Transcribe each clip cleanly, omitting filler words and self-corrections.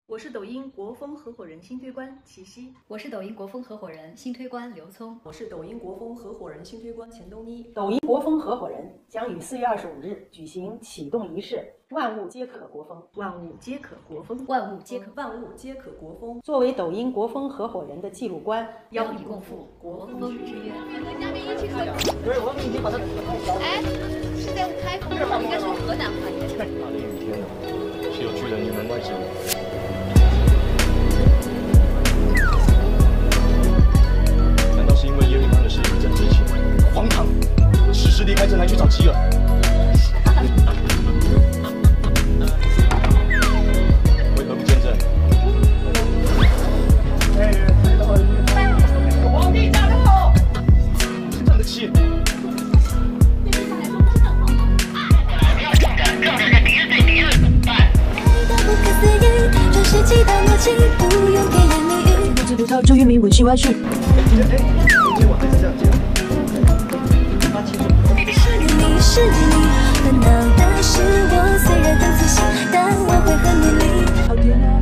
我是抖音国风合伙人新推官齐溪， 我是抖音国风合伙人新推官刘聪， 我是抖音国风合伙人新推官钱东妮。 抖音国风合伙人将于4月25日举行启动仪式，万物皆可国风， 万物皆可国风， 万物皆可国风。 作为抖音国风合伙人的记录官， 邀你共赴国风之约。 和嘉宾一起喝。 对，我们已经把它哎，是在开封吗？应该说河南话，应该是。 大的雨天呢，是有巨人于门外之人。难道是因为耶律康的事一阵之情？荒唐！此时离开镇来去找妻儿。为何不见证？ 皇帝驾到！ 是这样的妻。 世纪的默契，不用甜言蜜语。不知不套，祝愿名文心万术。是你，烦恼的是我，虽然很粗心，但我会很努力。好甜啊！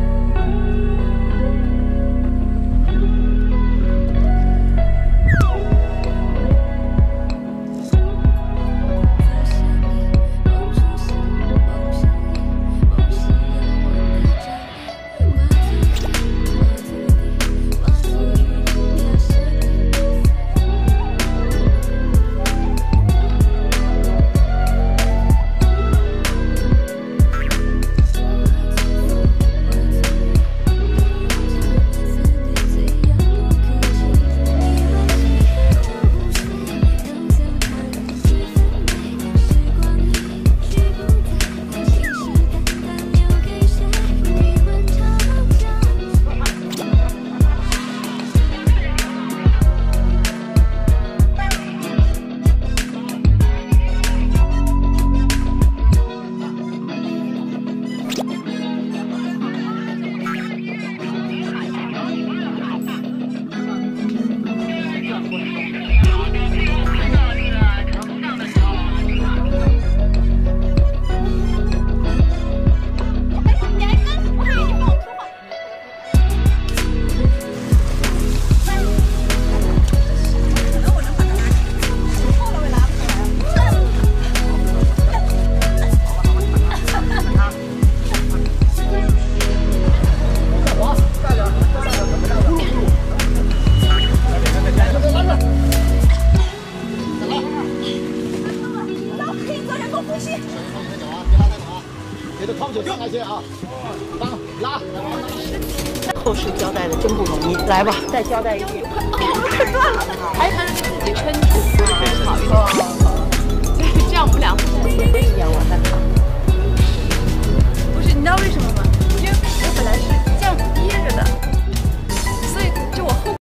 给他掏酒上来先啊！拉！ 后事交代的真不容易，来吧，再交代一遍。 太断了，还是自己撑住。